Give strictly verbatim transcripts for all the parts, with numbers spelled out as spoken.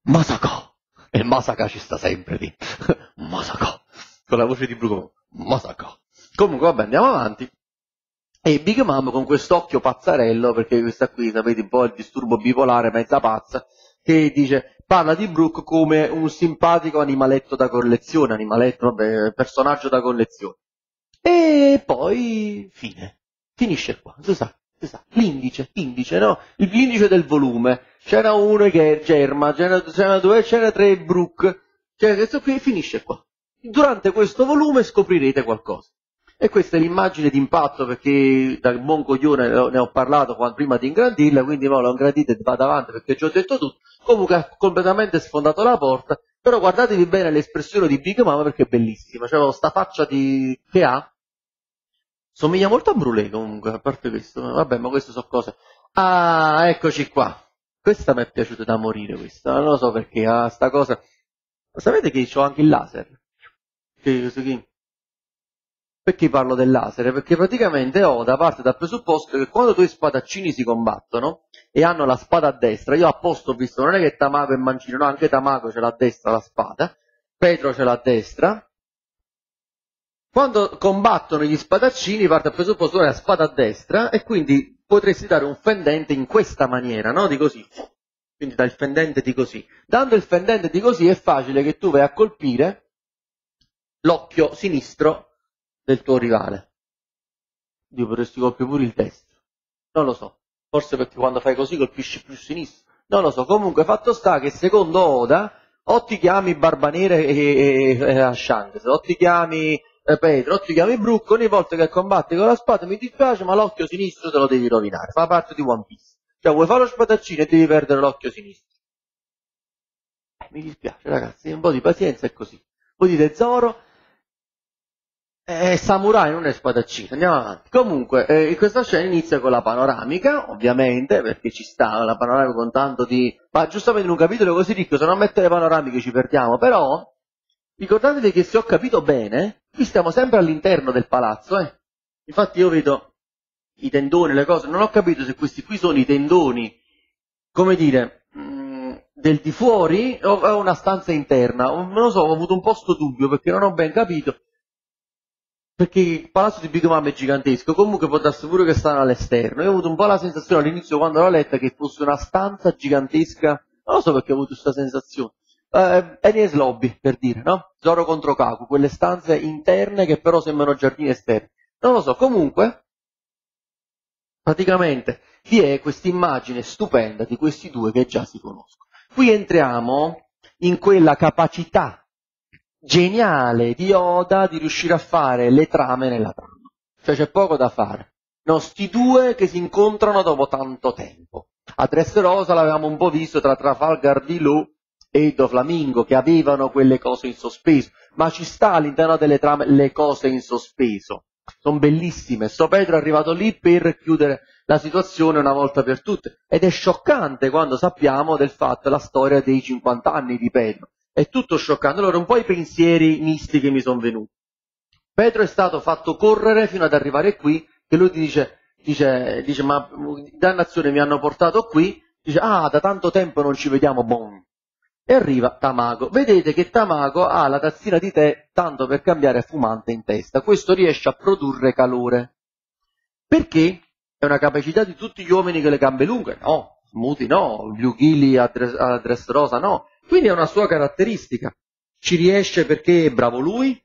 Masaka! E Masaka ci sta sempre lì. Masaka! Con la voce di Bruco. Masaka! Comunque, vabbè, andiamo avanti. E Big Mom con quest'occhio pazzarello, perché questa qui, sapete, un po' il disturbo bipolare, mezza pazza, che dice, parla di Brooke come un simpatico animaletto da collezione, animaletto, vabbè, personaggio da collezione. E poi, fine. Finisce qua, si sa, si sa. L'indice, l'indice, no? L'indice del volume. C'era uno che è Germa, c'era, c'era due, c'era tre Brooke. Cioè, questo qui finisce qua. Durante questo volume scoprirete qualcosa. E questa è l'immagine d'impatto, perché dal buon coglione ne ho parlato quando, prima di ingrandirla, quindi ora l'ho ingrandita e vado avanti perché ci ho detto tutto. Comunque ha completamente sfondato la porta, però guardatevi bene l'espressione di Big Mama perché è bellissima, cioè sta faccia di... che ha, somiglia molto a Brulé comunque, a parte questo, vabbè, ma queste sono cose... Ah, eccoci qua, questa mi è piaciuta da morire, questa, non lo so perché, ah, sta cosa... Sapete che c'ho anche il laser? Che, che... Perché parlo del laser? Perché praticamente Oda parte dal presupposto che quando due spadaccini si combattono e hanno la spada a destra, io apposto ho visto, non è che Tamago e Mancino, no, anche Tamago ce l'ha a destra la spada, Petro ce l'ha a destra, quando combattono gli spadaccini parte dal presupposto che la spada a destra e quindi potresti dare un fendente in questa maniera, no? Di così. Quindi dal fendente di così. Dando il fendente di così è facile che tu vai a colpire l'occhio sinistro del tuo rivale. Dio, potresti colpire pure il destro. Non lo so. Forse perché quando fai così colpisci più sinistro. Non lo so. Comunque fatto sta che secondo Oda o ti chiami Barbanere e, e, e Ashanks, o ti chiami eh, Pedro, o ti chiami Brook, ogni volta che combatti con la spada mi dispiace ma l'occhio sinistro te lo devi rovinare. Fa parte di One Piece. Cioè vuoi fare lo spadaccino e devi perdere l'occhio sinistro. Eh, mi dispiace ragazzi, un po' di pazienza è così. Voi dite Zoro... Eh, samurai non è spadaccino, andiamo avanti. Comunque, eh, questa scena inizia con la panoramica, ovviamente, perché ci sta la panoramica con tanto di... Ma giustamente in un capitolo così ricco, se non mettere le panoramiche ci perdiamo, però ricordatevi che se ho capito bene, qui stiamo sempre all'interno del palazzo, eh. Infatti io vedo i tendoni, le cose, non ho capito se questi qui sono i tendoni, come dire, mh, del di fuori o è una stanza interna, non lo so, ho avuto un po' sto dubbio perché non ho ben capito. Perché il palazzo di Big Mom è gigantesco, comunque può darsi pure che stanno all'esterno. Io ho avuto un po' la sensazione all'inizio quando l'ho letta che fosse una stanza gigantesca, non lo so perché ho avuto questa sensazione. Eh, Enies Lobby, per dire, no? Zoro contro Kaku, quelle stanze interne che però sembrano giardini esterni. Non lo so, comunque, praticamente vi è questa immagine stupenda di questi due che già si conoscono. Qui entriamo in quella capacità geniale di Oda di riuscire a fare le trame nella trama. Cioè c'è poco da fare. No, sti due che si incontrano dopo tanto tempo. A Dressrosa l'avevamo un po' visto tra Trafalgar di Lu e Doflamingo, che avevano quelle cose in sospeso. Ma ci sta all'interno delle trame le cose in sospeso. Sono bellissime. Sto Pedro è arrivato lì per chiudere la situazione una volta per tutte. Ed è scioccante quando sappiamo del fatto la storia dei cinquanta anni di Pedro. È tutto scioccante. Allora, un po' i pensieri misti che mi sono venuti. Pedro è stato fatto correre fino ad arrivare qui, che lui dice, dice, dice ma dannazione mi hanno portato qui, dice, ah, da tanto tempo non ci vediamo, boom. E arriva Tamago. Vedete che Tamago ha la tazzina di tè, tanto per cambiare fumante in testa. Questo riesce a produrre calore. Perché? È una capacità di tutti gli uomini che le gambe lunghe? No. Smuti no. Blughili a Dressrosa no. Quindi è una sua caratteristica. Ci riesce perché è bravo lui,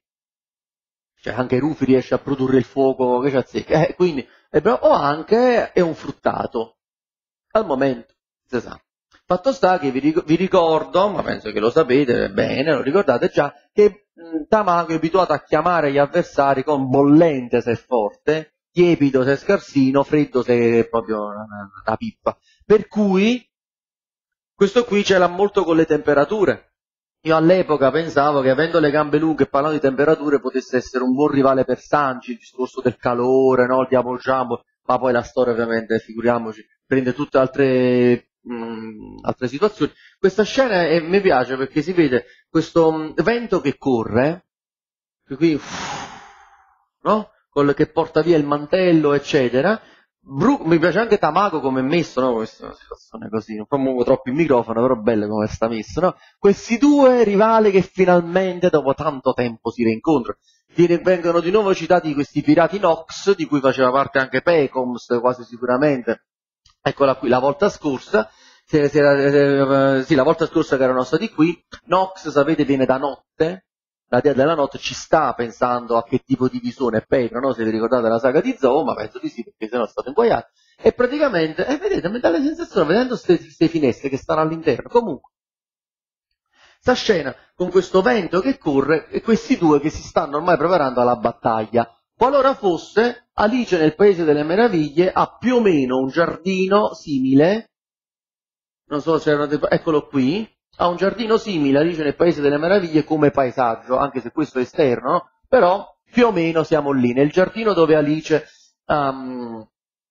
cioè anche Rufy riesce a produrre il fuoco che ci azzecca, eh, quindi è bravo, o anche è un fruttato. Al momento, si sa. Fatto sta che vi, ric vi ricordo, ma penso che lo sapete bene, lo ricordate già, che mh, Tamago è abituato a chiamare gli avversari con bollente se è forte, tiepido se è scarsino, freddo se è proprio una, una pippa. Per cui questo qui ce l'ha molto con le temperature. Io all'epoca pensavo che avendo le gambe lunghe e parlando di temperature potesse essere un buon rivale per Sanji, il discorso del calore, no? Il Diavolo Jumbo, ma poi la storia ovviamente, figuriamoci, prende tutte altre, mh, altre situazioni. Questa scena eh, mi piace perché si vede questo mh, vento che corre, che qui, uff, no? Col, che porta via il mantello, eccetera. Bru- mi piace anche Tamako come è messo, no? Questa è una situazione così, non promuovo troppo il microfono, però bello come sta messo, no? Questi due rivali che finalmente dopo tanto tempo si rincontrano. Viene- vengono di nuovo citati questi pirati Nox, di cui faceva parte anche Pecoms, quasi sicuramente. Eccola qui, la volta scorsa, se- se- eh, sì, la volta scorsa che erano stati qui, Nox, sapete, viene da notte, la dea della notte, ci sta pensando a che tipo di visione è Pedro, no? Se vi ricordate la saga di Zoo, ma penso di sì, perché sennò è stato inguaiato. E praticamente, e vedete, mi dà la sensazione, vedendo queste finestre che stanno all'interno, comunque, sta scena con questo vento che corre e questi due che si stanno ormai preparando alla battaglia. Qualora fosse, Alice nel Paese delle Meraviglie ha più o meno un giardino simile, non so se erano, eccolo qui, ha un giardino simile Alice nel Paese delle Meraviglie come paesaggio, anche se questo è esterno, no? Però più o meno siamo lì, nel giardino dove Alice um,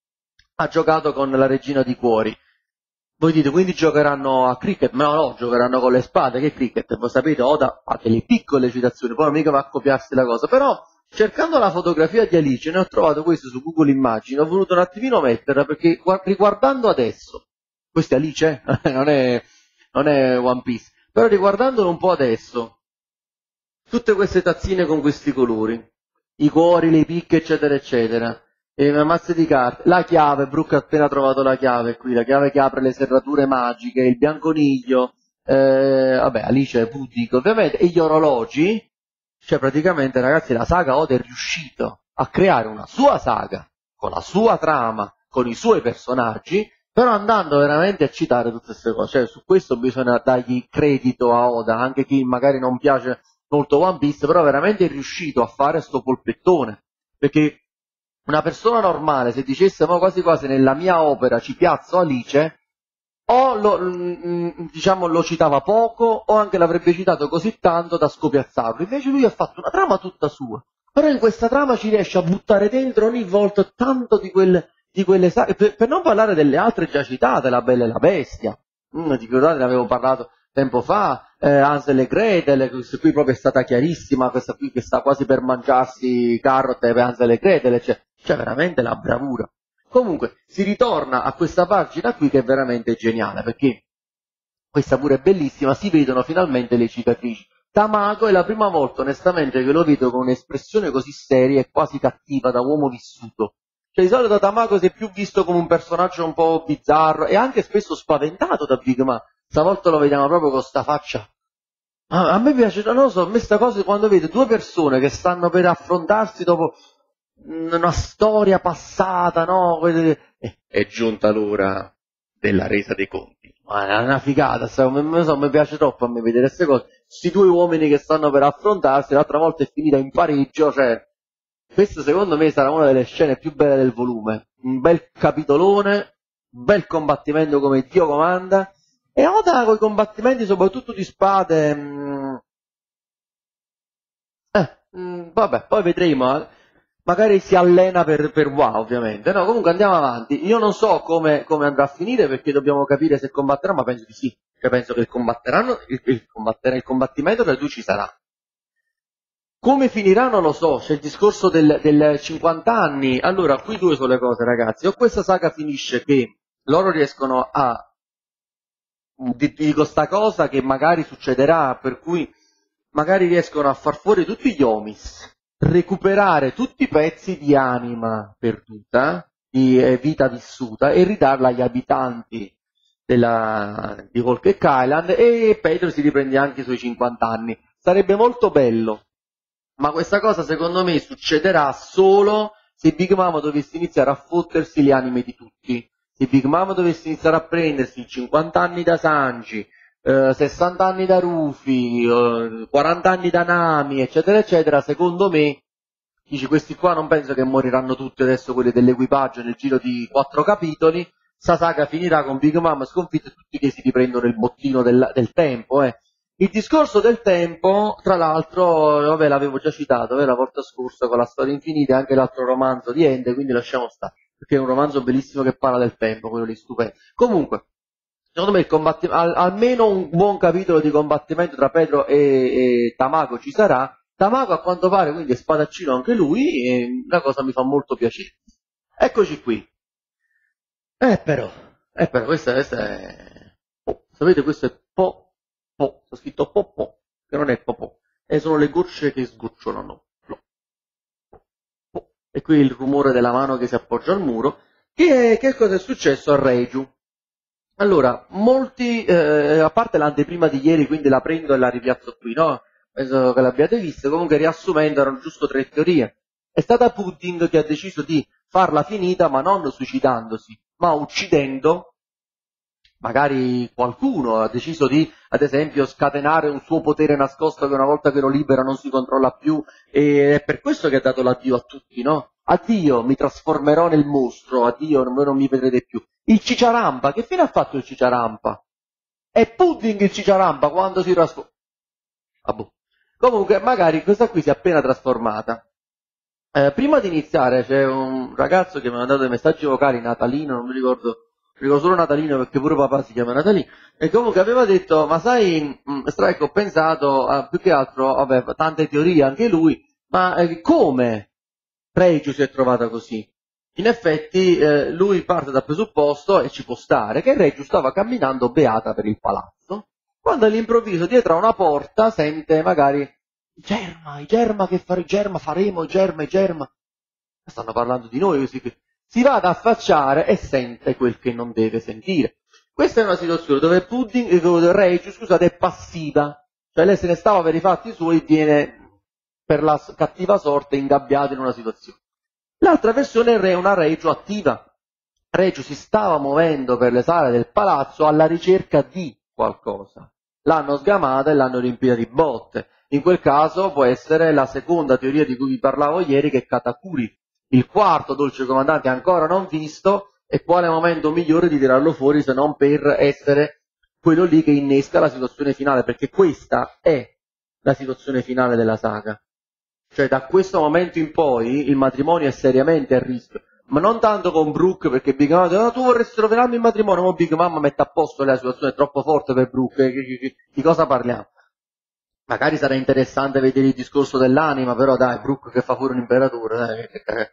ha giocato con la regina di cuori. Voi dite, quindi giocheranno a cricket? No, no, giocheranno con le spade, che cricket? Voi sapete, Oda fa delle piccole citazioni, poi mica va a copiarsi la cosa, però cercando la fotografia di Alice ne ho trovato questo su Google Immagini, ho voluto un attimino metterla perché riguardando adesso, questa è Alice, eh? non, è, non è One Piece, però riguardandolo un po' adesso, tutte queste tazzine con questi colori, i cuori, le picche, eccetera, eccetera, e una mazza di carte, la chiave, Brooke ha appena trovato la chiave qui, la chiave che apre le serrature magiche, il bianconiglio, eh, vabbè, Alice Pudic ovviamente, e gli orologi, cioè praticamente ragazzi la saga Oda è riuscito a creare una sua saga, con la sua trama, con i suoi personaggi, però andando veramente a citare tutte queste cose, cioè su questo bisogna dargli credito a Oda, anche chi magari non piace molto One Piece, però veramente è riuscito a fare sto polpettone, perché una persona normale, se dicesse ma quasi quasi nella mia opera ci piazzo Alice, o lo, mm, diciamo, lo citava poco, o anche l'avrebbe citato così tanto da scopiazzarlo. Invece lui ha fatto una trama tutta sua, però in questa trama ci riesce a buttare dentro ogni volta tanto di quelle, di quelle saghe, per, per non parlare delle altre già citate, La Bella e la Bestia, mm, di ricordate, ne avevo parlato tempo fa, eh, Hansel e Gretel, questa qui proprio è stata chiarissima, questa qui che sta quasi per mangiarsi Carrot e Hansel e Gretel, cioè, cioè veramente la bravura. Comunque, si ritorna a questa pagina qui che è veramente geniale, perché questa pure è bellissima, si vedono finalmente le cicatrici. Tamako è la prima volta, onestamente, che lo vedo con un'espressione così seria e quasi cattiva da uomo vissuto. Cioè, di solito Tamako si è più visto come un personaggio un po' bizzarro e anche spesso spaventato da Big Mom. Stavolta lo vediamo proprio con sta faccia. Ah, a me piace, non lo so, a me sta cosa quando vedo due persone che stanno per affrontarsi dopo una storia passata, no? È, è giunta l'ora della resa dei conti. Ma è una figata, non so, mi piace troppo a me vedere queste cose. Questi due uomini che stanno per affrontarsi, l'altra volta è finita in pareggio, cioè, questo secondo me sarà una delle scene più belle del volume. Un bel capitolone, un bel combattimento come Dio comanda, e Oda con i combattimenti soprattutto di spade, mh, eh, mh, vabbè, poi vedremo, eh. Magari si allena per, per wow, ovviamente. No, comunque andiamo avanti. Io non so come, come andrà a finire perché dobbiamo capire se combatterà, ma penso di sì. Cioè, penso che il combatteranno, il, il, combatterà, il combattimento tra i due ci sarà. Come finirà non lo so, c'è il discorso del, del cinquanta anni. Allora, qui due sono le cose, ragazzi. O questa saga finisce che loro riescono a... Ti dico sta cosa che magari succederà, per cui magari riescono a far fuori tutti gli Omis, recuperare tutti i pezzi di anima perduta, di eh, vita vissuta, e ridarla agli abitanti della, di Whole Cake Island, e Pedro si riprende anche i suoi cinquanta anni. Sarebbe molto bello, ma questa cosa secondo me succederà solo se Big Mama dovesse iniziare a fottersi le anime di tutti. Se Big Mama dovesse iniziare a prendersi cinquanta anni da Sanji, eh, sessanta anni da Rufy, eh, quaranta anni da Nami, eccetera, eccetera, secondo me, dici, questi qua non penso che moriranno tutti adesso, quelli dell'equipaggio, nel giro di quattro capitoli. Sta saga finirà con Big Mom sconfitto e tutti che si riprendono il bottino del, del tempo. Eh. Il discorso del tempo, tra l'altro, vabbè, l'avevo già citato eh, la volta scorsa con la storia infinita e anche l'altro romanzo di Ende, quindi lasciamo stare, perché è un romanzo bellissimo che parla del tempo, quello lì stupendo. Comunque, secondo me il combattimento, al, almeno un buon capitolo di combattimento tra Pedro e, e Tamako ci sarà. Tamako a quanto pare quindi è spadaccino anche lui, e la cosa mi fa molto piacere. Eccoci qui. Eh però, eh però, questa, questa è... Oh, sapete, questo è po, po, sta scritto po, po, che non è po, po, e sono le gocce che sgocciolano. Plo, po, po. E qui il rumore della mano che si appoggia al muro. Che, che cosa è successo a Regiu? Allora, molti, eh, a parte l'anteprima di ieri, quindi la prendo e la ripiazzo qui, no? Penso che l'abbiate vista, comunque riassumendo erano giusto tre teorie. È stata Putin che ha deciso di farla finita, ma non suicidandosi, ma uccidendo magari qualcuno, ha deciso di, ad esempio, scatenare un suo potere nascosto che una volta che lo libera non si controlla più, e è per questo che ha dato l'addio a tutti, no? Addio, mi trasformerò nel mostro, addio, voi non mi vedrete più. Il Ciciarampa, che fine ha fatto il Ciciarampa? È Pudding il Ciciarampa quando si trasforma... Ah, boh. Comunque, magari questa qui si è appena trasformata. Eh, prima di iniziare c'è un ragazzo che mi ha mandato dei messaggi vocali, Natalino, non mi ricordo, mi ricordo solo Natalino perché pure papà si chiama Natalino, e comunque aveva detto, ma sai, mh, Strike, ho pensato, a, più che altro, vabbè, tante teorie anche lui, ma eh, come Reggio si è trovata così? In effetti eh, lui parte dal presupposto, e ci può stare, che Reggio stava camminando beata per il palazzo, quando all'improvviso dietro a una porta sente magari Germa, i Germa che fare, Germa faremo, Germa, i Germa. Stanno parlando di noi così che si va ad affacciare e sente quel che non deve sentire. Questa è una situazione dove Pudding, eh, Reggio, scusate, è passiva. Cioè lei se ne stava per i fatti suoi e viene per la cattiva sorte ingabbiata in una situazione. L'altra versione è una Reggio attiva. Reggio si stava muovendo per le sale del palazzo alla ricerca di qualcosa. L'hanno sgamata e l'hanno riempita di botte. In quel caso può essere la seconda teoria di cui vi parlavo ieri, che è Katakuri. Il quarto dolce comandante ancora non visto, e quale momento migliore di tirarlo fuori se non per essere quello lì che innesca la situazione finale, perché questa è la situazione finale della saga. Cioè da questo momento in poi il matrimonio è seriamente a rischio. Ma non tanto con Brooke, perché Big Mama dice, oh, tu vorresti rovinarmi il matrimonio, ma Big Mama mette a posto, la situazione è troppo forte per Brooke, di cosa parliamo? Magari sarà interessante vedere il discorso dell'anima, però dai, Brooke che fa pure un imperatore, dai.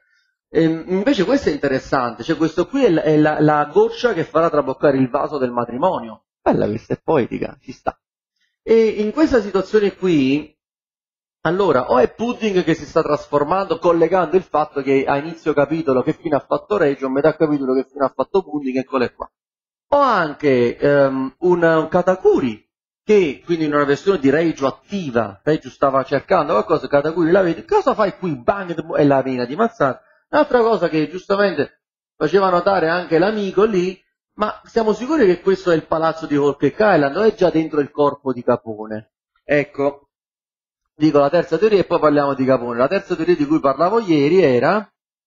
E invece questo è interessante, cioè questo qui è, la, è la, la goccia che farà traboccare il vaso del matrimonio. Bella questa, è poetica, ci sta. E in questa situazione qui, allora, o è Pudding che si sta trasformando, collegando il fatto che a inizio capitolo che fine ha fatto Reggio, a metà capitolo che fine ha fatto Pudding, eccolo qua. O anche um, un, un Katakuri, che quindi in una versione di Reggio attiva, Reggio stava cercando qualcosa, Katakuri la vede, cosa fai qui? Bang, e la mina di mazzata. Un'altra cosa che giustamente faceva notare anche l'amico lì, ma siamo sicuri che questo è il palazzo di Hulk Island o è già dentro il corpo di Capone? Ecco, dico la terza teoria e poi parliamo di Capone. La terza teoria di cui parlavo ieri era...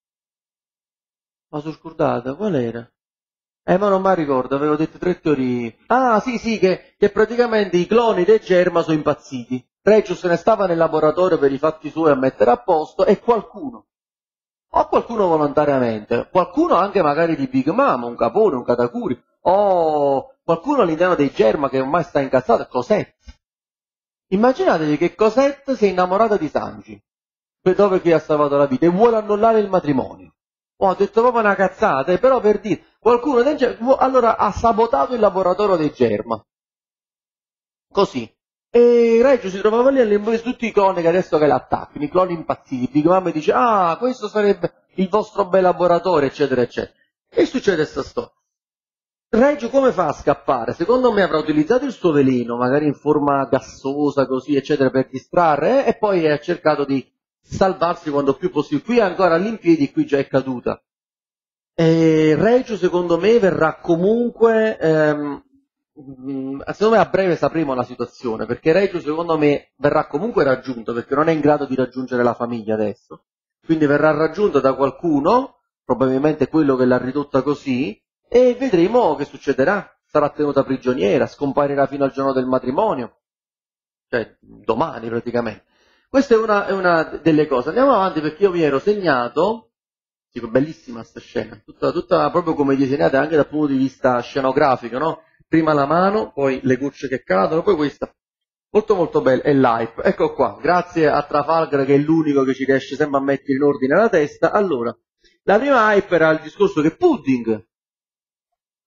Ma sono scordata, qual era? Eh, ma non mi ricordo, avevo detto tre teorie. Ah, sì, sì, che, che praticamente i cloni dei Germa sono impazziti. Reggio se ne stava nel laboratorio per i fatti suoi a mettere a posto e qualcuno, o qualcuno volontariamente, qualcuno anche magari di Big Mama, un Capone, un Katakuri, o qualcuno all'interno dei Germa che ormai sta incazzato, Cosette. Immaginatevi che Cosette si è innamorata di Sanji, per dove che ha salvato la vita, e vuole annullare il matrimonio. Oh, ho detto proprio una cazzata, eh, però per dire, qualcuno del Germa, allora ha sabotato il laboratorio dei Germa. Così. E Reggio si trovava lì all'improvviso tutti i cloni che adesso che l'attaccano, i cloni impazziti. Big Mama dice, ah, questo sarebbe il vostro bel laboratorio, eccetera, eccetera. E succede sta storia. Reggio come fa a scappare? Secondo me avrà utilizzato il suo veleno, magari in forma gassosa, così, eccetera, per distrarre, eh, e poi ha cercato di salvarsi quando più possibile. Qui è ancora all'impiedi, qui già è caduta. E Reggio, secondo me, verrà comunque... Ehm, secondo me a breve sapremo la situazione, perché Reggio secondo me verrà comunque raggiunto, perché non è in grado di raggiungere la famiglia adesso, quindi verrà raggiunto da qualcuno, probabilmente quello che l'ha ridotta così, e vedremo che succederà. Sarà tenuta prigioniera, scomparirà fino al giorno del matrimonio, cioè domani praticamente. Questa è una, è una delle cose. Andiamo avanti perché io mi ero segnato, dico, bellissima sta scena, tutta, tutta proprio come disegnata anche dal punto di vista scenografico, no? Prima la mano, poi le gocce che cadono, poi questa. Molto molto bella, è l'hype. Ecco qua, grazie a Trafalgar che è l'unico che ci riesce sempre a mettere in ordine la testa. Allora, la prima hype era il discorso che Pudding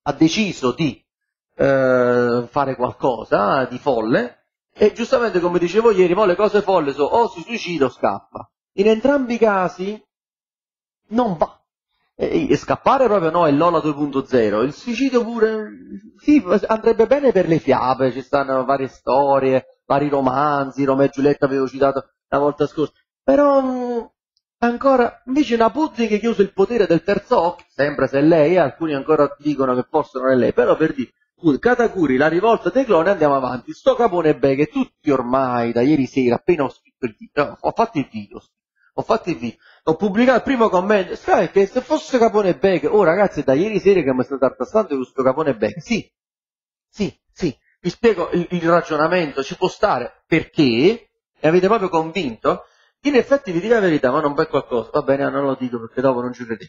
ha deciso di eh, fare qualcosa di folle e giustamente, come dicevo ieri, mo le cose folli sono o si suicida o scappa. In entrambi i casi non va. E, e scappare proprio no, è Lola due punto zero. Il suicidio pure, sì, andrebbe bene per le fiabe, ci stanno varie storie, vari romanzi, Romeo e Giulietta avevo citato la volta scorsa, però mh, ancora, invece una Putin che chiuso il potere del terzo occhio, sempre se è lei, eh, alcuni ancora dicono che forse non è lei, però per dire, Katakuri, la rivolta dei cloni, andiamo avanti, sto Capone Beh che tutti ormai, da ieri sera, appena ho scritto il video, no, ho fatto il video, ho fatto il video, ho pubblicato il primo commento, sai che se fosse Capone Beh, oh ragazzi, da ieri sera che mi state tartassando questo Capone Beh, sì, sì, sì, vi spiego il, il ragionamento, ci può stare, perché, e avete proprio convinto, in effetti vi dico la verità, ma non per qualcosa, va bene, non lo dico perché dopo non ci credete.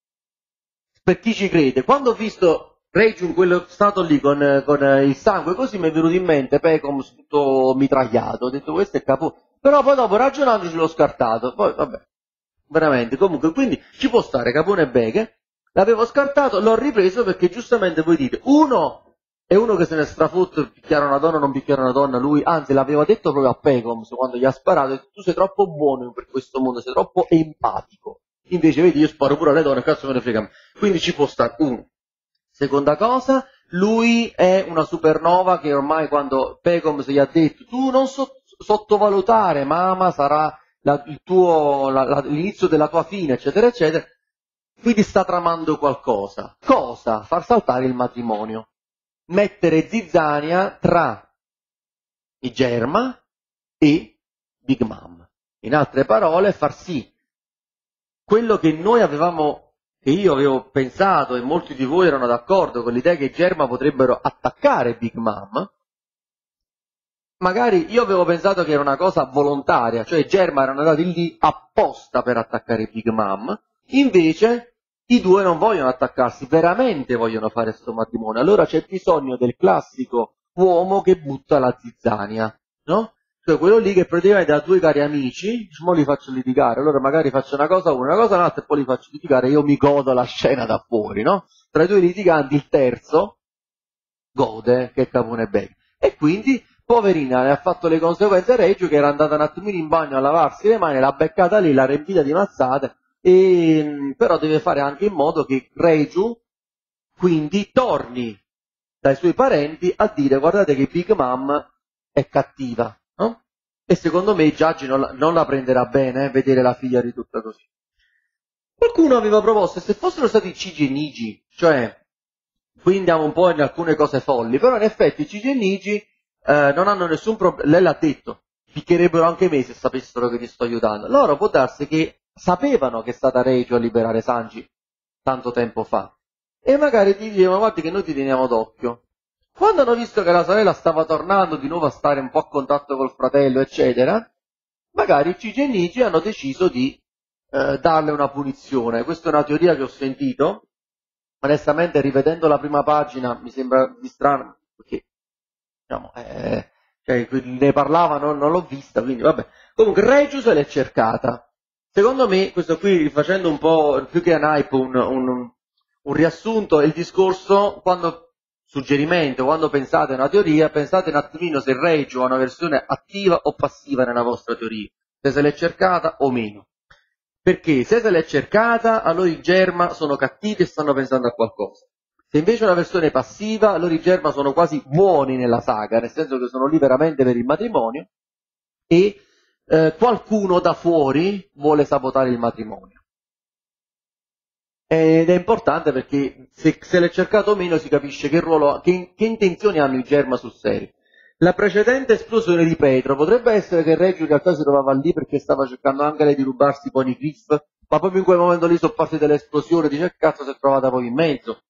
Per chi ci crede, quando ho visto Reggio in quello stato lì con, con il sangue, così mi è venuto in mente Pecom tutto mitragliato, ho detto questo è capo, però poi dopo ragionandoci l'ho scartato, poi vabbè, veramente, comunque, quindi ci può stare Capone Beghe, l'avevo scartato, l'ho ripreso perché giustamente voi dite, uno è uno che se ne strafotto, picchiare una donna o non picchiare una donna, lui, anzi l'aveva detto proprio a Pecom quando gli ha sparato, tu sei troppo buono per questo mondo, sei troppo empatico. Invece, vedi, io sparo pure alle donne, cazzo me ne frega. Quindi ci può stare. Uno. Seconda cosa, lui è una supernova che ormai quando Pecom se gli ha detto tu non so- sottovalutare, mamma sarà la, il tuo, la, la, l'inizio della tua fine, eccetera, eccetera, quindi sta tramando qualcosa. Cosa? Far saltare il matrimonio. Mettere zizzania tra i Germa e Big Mom. In altre parole, far sì quello che noi avevamo, che io avevo pensato e molti di voi erano d'accordo con l'idea che i Germa potrebbero attaccare Big Mom, magari io avevo pensato che era una cosa volontaria, cioè i Germa erano andati lì apposta per attaccare Big Mom, invece i due non vogliono attaccarsi, veramente vogliono fare questo matrimonio, allora c'è bisogno del classico uomo che butta la zizzania, no? Cioè quello lì che praticamente ha due cari amici, mo li faccio litigare, allora magari faccio una cosa una, una cosa un'altra e poi li faccio litigare, io mi godo la scena da fuori, no? Tra i due litiganti il terzo gode, che è Capone Beh. E quindi, poverina, ne ha fatto le conseguenze Reggio, che era andata un attimino in bagno a lavarsi le mani, l'ha beccata lì, l'ha riempita di mazzate, e, però deve fare anche in modo che Reggio quindi torni dai suoi parenti a dire guardate che Big Mom è cattiva, no? E secondo me Giaggi non la, non la prenderà bene, eh, vedere la figlia ridotta così. Qualcuno aveva proposto, se fossero stati Cigi e Nigi, cioè, qui andiamo un po' in alcune cose folli, però in effetti Cigi e Nigi eh, non hanno nessun problema, lei l'ha detto, picchierebbero anche me se sapessero che ti sto aiutando. Loro può darsi che sapevano che è stata Reggio a liberare Sanji tanto tempo fa, e magari ti dicevano guardi che noi ti teniamo d'occhio. Quando hanno visto che la sorella stava tornando di nuovo a stare un po' a contatto col fratello, eccetera, magari Cigi e Nigi hanno deciso di eh, darle una punizione. Questa è una teoria che ho sentito, onestamente rivedendo la prima pagina mi sembra di strano, perché diciamo, eh, cioè, ne parlavano, non l'ho vista, quindi vabbè. Comunque Reggio se l'è cercata. Secondo me, questo qui, facendo un po' più che un hype, un, un, un riassunto, è il discorso, quando suggerimento, quando pensate a una teoria, pensate un attimino se Reggio ha una versione attiva o passiva nella vostra teoria, se se l'è cercata o meno. Perché se se l'è cercata, allora i Germa sono cattivi e stanno pensando a qualcosa. Se invece è una versione passiva, allora i Germa sono quasi buoni nella saga, nel senso che sono lì veramente per il matrimonio, e eh, qualcuno da fuori vuole sabotare il matrimonio. Ed è importante perché se, se l'è cercato o meno si capisce che ruolo, che, che intenzioni hanno i Germa sul serio. La precedente esplosione di Petro potrebbe essere che Reggio in realtà si trovava lì perché stava cercando anche lei di rubarsi i Poneglyph, ma proprio in quel momento lì sono partite le esplosioni, dice cazzo si è trovata poi in mezzo.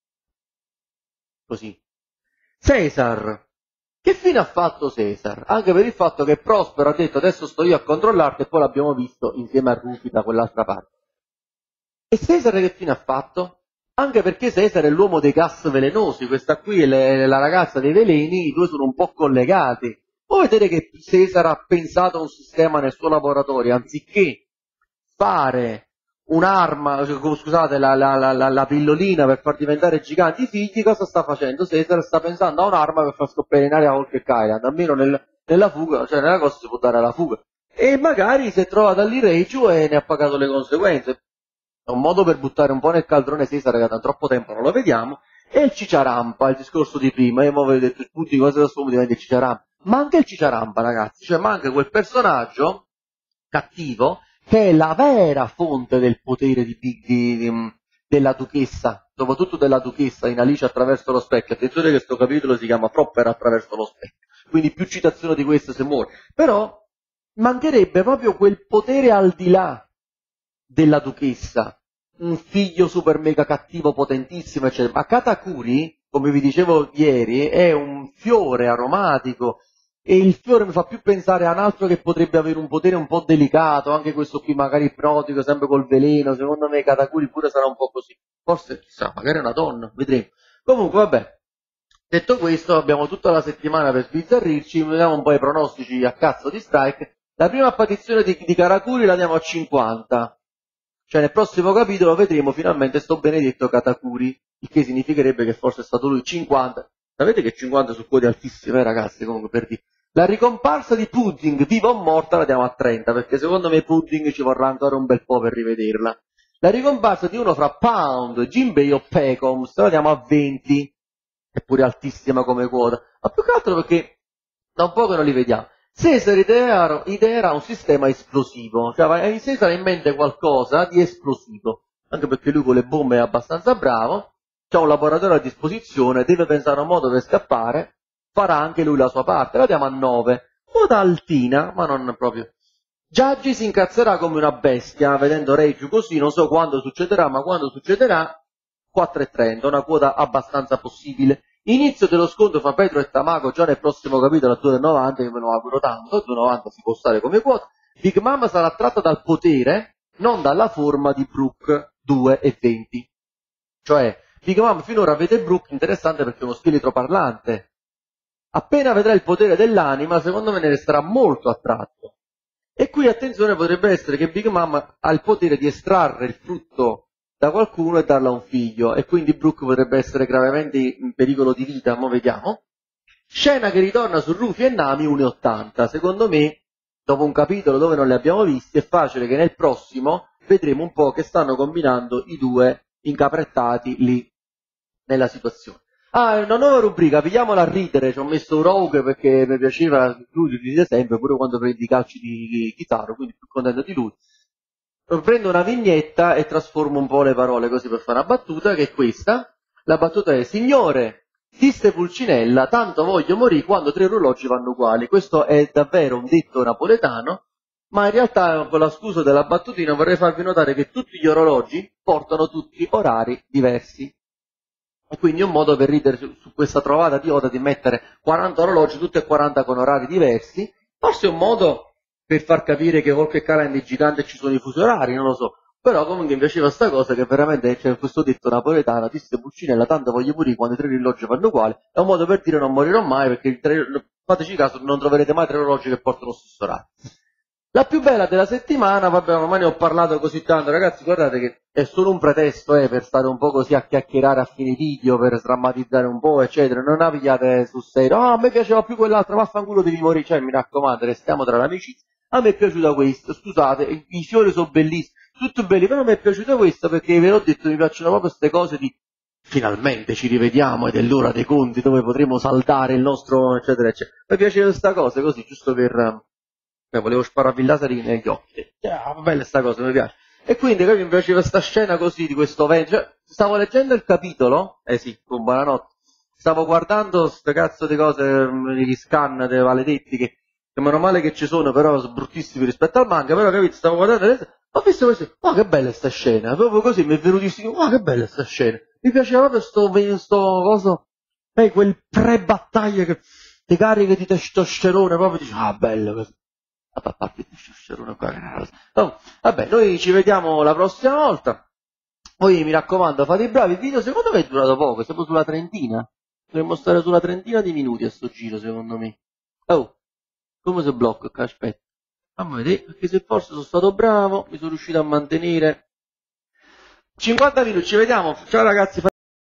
Così. Cesar. Che fine ha fatto Cesar? Anche per il fatto che Prospero ha detto adesso sto io a controllarti e poi l'abbiamo visto insieme a Rufi da quell'altra parte. E Cesare che fine ha fatto? Anche perché Cesare è l'uomo dei gas velenosi, questa qui è le, la ragazza dei veleni, i due sono un po' collegati. Può vedere che Cesare ha pensato a un sistema nel suo laboratorio, anziché fare un'arma, scusate, la, la, la, la pillolina per far diventare giganti i figli, cosa sta facendo? Caesar sta pensando a un'arma per far scoppiare in aria Hulk e Kylan, almeno nel, nella fuga, cioè nella cosa si può dare la fuga. E magari si è trovata lì Regiu e ne ha pagato le conseguenze. È un modo per buttare un po' nel caldrone Caesar che da troppo tempo non lo vediamo. E il Cicciarampa, il discorso di prima, e mo avete detto tutti cose da sfumo diventa il Cicciarampa. Manca il Cicciarampa, ragazzi, cioè manca quel personaggio cattivo che è la vera fonte del potere di, di, di, della duchessa, soprattutto della duchessa in Alice attraverso lo specchio. Attenzione che questo capitolo si chiama Proper attraverso lo specchio, quindi più citazione di questo se muore. Però mancherebbe proprio quel potere al di là della duchessa, un figlio super mega cattivo, potentissimo, eccetera. Ma Katakuri, come vi dicevo ieri, è un fiore aromatico, e il fiore mi fa più pensare a un altro che potrebbe avere un potere un po' delicato, anche questo qui magari ipnotico, sempre col veleno. Secondo me Katakuri pure sarà un po' così. Forse, chissà, magari è una donna, vedremo. Comunque, vabbè. Detto questo, abbiamo tutta la settimana per sbizzarrirci, vediamo un po' i pronostici a cazzo di strike. La prima apparizione di, di Katakuri la diamo a cinquanta. Cioè nel prossimo capitolo vedremo finalmente sto benedetto Katakuri, il che significherebbe che forse è stato lui cinquanta. Sapete che cinquanta su quote altissime, eh, ragazzi, comunque per dire. La ricomparsa di Pudding, viva o morta, la diamo a trenta, perché secondo me Pudding ci vorrà ancora un bel po' per rivederla. La ricomparsa di uno fra Pound, Jinbei o Pecoms, la diamo a venti, è pure altissima come quota, ma più che altro perché da un po' che non li vediamo. Caesar ideerà, ideerà un sistema esplosivo, cioè in Caesar ha in mente qualcosa di esplosivo, anche perché lui con le bombe è abbastanza bravo, c'ha un laboratorio a disposizione, deve pensare a un modo per scappare, farà anche lui la sua parte, la diamo a nove, quota altina, ma non proprio. Giaggi si incazzerà come una bestia, vedendo Regiu così, non so quando succederà, ma quando succederà, quattro e trenta, una quota abbastanza possibile. Inizio dello scontro fra Petro e Tamago già nel prossimo capitolo a due e novanta, che me lo auguro tanto, due e novanta si può stare come quota. Big Mama sarà attratta dal potere, non dalla forma di Brook, due e venti. Cioè, Big Mama finora vede Brook interessante perché è uno scheletro parlante. Appena vedrà il potere dell'anima, secondo me ne resterà molto attratto. E qui attenzione, potrebbe essere che Big Mama ha il potere di estrarre il frutto da qualcuno e darla a un figlio, e quindi Brook potrebbe essere gravemente in pericolo di vita, ma vediamo. Scena che ritorna su Rufy e Nami uno e ottanta, secondo me, dopo un capitolo dove non li abbiamo visti, è facile che nel prossimo vedremo un po' che stanno combinando i due incaprettati lì nella situazione. Ah, una nuova rubrica, pigliamola a ridere, ci ho messo Rogue perché mi piaceva, lui ride sempre, pure quando prendi i calci di Kizaru, quindi più contento di lui. Prendo una vignetta e trasformo un po' le parole così per fare una battuta, che è questa. La battuta è: signore, disse Pulcinella, tanto voglio morire quando tre orologi vanno uguali. Questo è davvero un detto napoletano, ma in realtà con la scusa della battutina vorrei farvi notare che tutti gli orologi portano tutti orari diversi. E quindi è un modo per ridere su, su questa trovata di Oda di mettere quaranta orologi, tutti e quaranta con orari diversi. Forse è un modo per far capire che qualche calenda è gigante e ci sono i fusi orari, non lo so. Però comunque mi piaceva sta cosa, che veramente c'è questo detto napoletano, disse Pulcinella, tanto voglio morire quando i tre orologi vanno uguali. È un modo per dire non morirò mai, perché il tre, fateci caso, non troverete mai tre orologi che portano lo stesso orario. La più bella della settimana, vabbè, ormai ne ho parlato così tanto, ragazzi, guardate che è solo un pretesto eh, per stare un po' così a chiacchierare a fine video, per sdrammatizzare un po', eccetera. Non navigliate sul serio, ah, a me piaceva più quell'altro, vaffanculo devi morire, cioè mi raccomando, restiamo tra l'amicizia. A me è piaciuta questa, scusate, i fiori sono bellissimi, tutti belli, però mi è piaciuta questa perché ve l'ho detto, mi piacciono proprio queste cose di finalmente ci rivediamo ed è l'ora dei conti dove potremo saldare il nostro, eccetera, eccetera. Mi piace questa cosa, così, giusto per... Beh, volevo spararvi il laser negli occhi. Ah, bella sta cosa, mi piace. E quindi mi piaceva questa scena così di questo vento. Cioè, stavo leggendo il capitolo, eh sì, con buonanotte. Stavo guardando ste cazzo di cose, gli scan dei maledetti che, che meno male che ci sono, però sono bruttissimi rispetto al manga, però capito, stavo guardando, ho visto questo, oh che bella sta scena, proprio così mi è venuto di oh che bella sta scena. Mi piaceva proprio sto, sto coso, eh, quel pre-battaglia che ti carica di testosterone, proprio dici, ah bello questo. A parte il testosterone qua. Oh, vabbè, noi ci vediamo la prossima volta. Voi mi raccomando, fate i bravi. Il video secondo me è durato poco, siamo sulla trentina. Dovremmo stare sulla trentina di minuti a sto giro, secondo me. Oh, come se blocco? Aspetta. Fammi vedere, perché se forse sono stato bravo, mi sono riuscito a mantenere cinquanta minuti, ci vediamo. Ciao ragazzi.